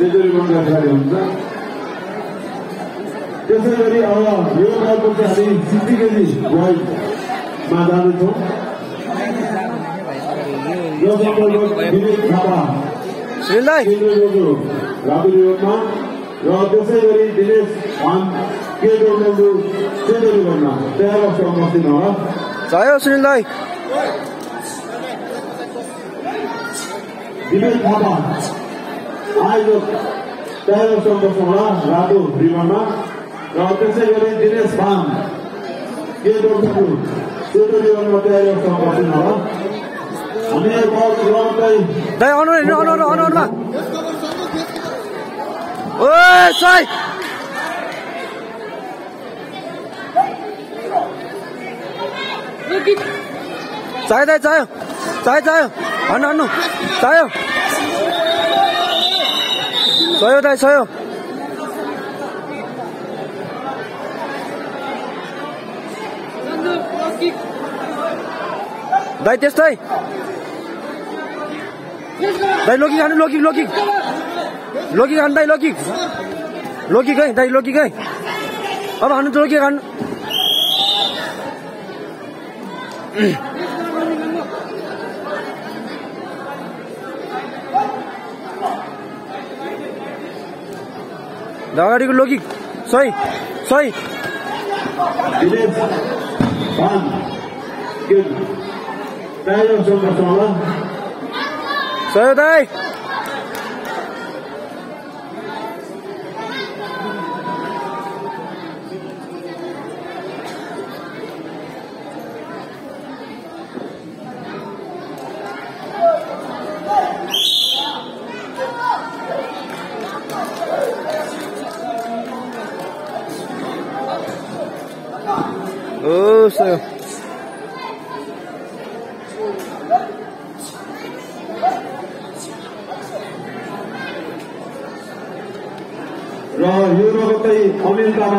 Century बन्ने खेलाडी हुन्छ। त्यसैगरी अब यो खेलको चाहिँ हामी 60 केजी वाइडमा जाँदैछौँ। यो सन्दर्भमा विवेक थापा राबुली रोडमा र त्यसैगरी दिनेश भान के डोलडु सेन्चुरी बन्न तयार वर्ष उपस्थित होला। जय हो सुनिल दाई। विवेक थापा आयोजक तयार वर्ष उपस्थित होला रातो रिबनमा र त्यसैगरी दिनेश भान के डोलडु सेन्चुरी बन्न तयार वर्ष उपस्थित होला। अनि बल ग्राउन्डलाई दाई अनुरमा ओए साई चाहियो भन्नु चाहियो दाई चाहियो। दाई त्यस्तै दाई लोकी खानु लोकी खानु दाई लोकी गई दाई लोकी गई अब खानु त लोकी खानु। अगाडिको लोकी सही सही दाई। Oh, so. र यो रगतै अमेरिकामा